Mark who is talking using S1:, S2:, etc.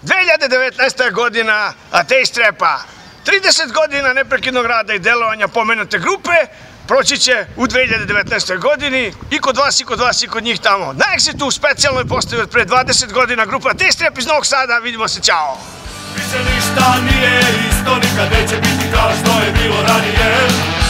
S1: 2019. godina Ateist Rapa. 30 godina neprekidnog rada i delovanja pomenute grupe proći će u 2019. godini i kod vas i kod njih tamo. Na Exitu specijalnoj postavi od pre 20 godina grupa Ateist Rap iz Novog Sada. Vidimo se, ćao!
S2: Više ništa nije isto, nikad neće biti kao što je bilo ranije.